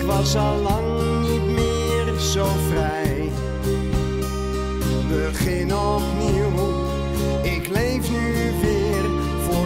was al lang niet meer zo vrij. Begin opnieuw, ik leef nu weer voor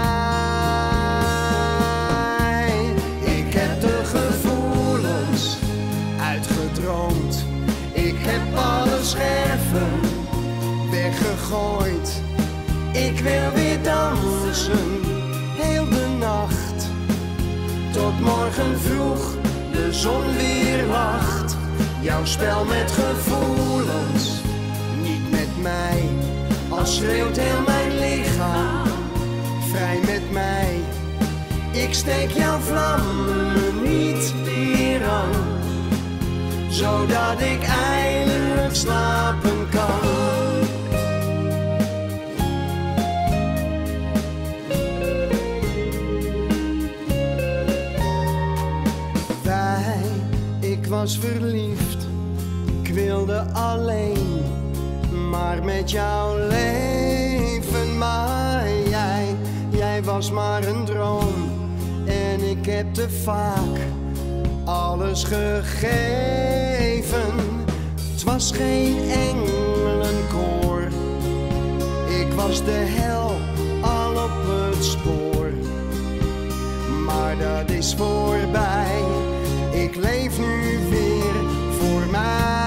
mij. Ik heb de gevoelens uitgedroomd, ik heb alle scherven weggegooid. Ik wil weer dansen, heel de nacht, tot morgen vroeg de zon weer lacht. Jouw spel met gevoelens, niet met mij, al schreeuwt heel mijn lichaam, vrij met mij. Ik steek jouw vlammen niet meer aan, zodat ik eindelijk slapen kan. Ik was verliefd, ik wilde alleen maar met jou leven. Maar jij was maar een droom en ik heb te vaak alles gegeven. Het was geen engelenkoor, ik was de hel al op het spoor. Maar dat is voorbij, ik leef nu weer voor mij.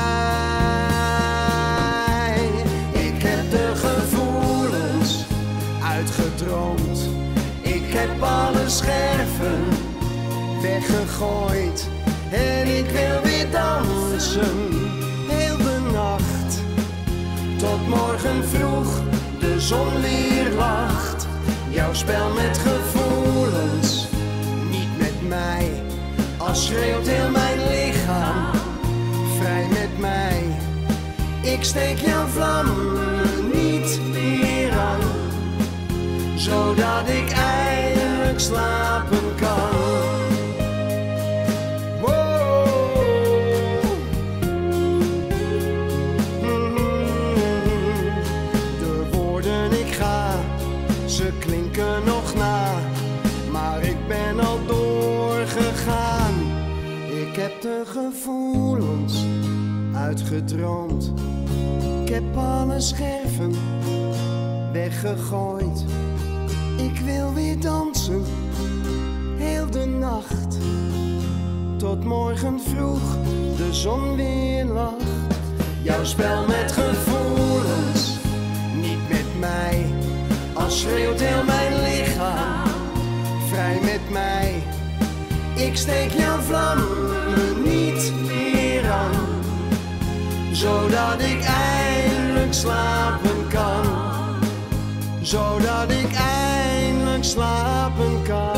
Ik heb de gevoelens uitgedroomd, ik heb alle scherven weggegooid. En ik wil weer dansen, heel de nacht, tot morgen vroeg de zon weer lacht. Jouw spel met gevoelens, niet met mij, al schreeuwt heel mijn lichaam, vrij met mij. Ik steek jouw vlammen niet meer aan, zodat ik eindelijk slapen kan. De woorden ik ga, ze klinken nog na, maar ik ben al doorgegaan. Ik heb de gevoelens uitgedroomd, ik heb alle scherven weggegooid. Ik wil weer dansen, heel de nacht, tot morgen vroeg de zon weer lacht. Jouw spel met gevoelens, niet met mij, al schreeuwt heel mijn lichaam, vrij met mij. Ik steek jouw vlammen niet meer aan, zodat ik eindelijk slapen kan. Zodat ik eindelijk slapen kan.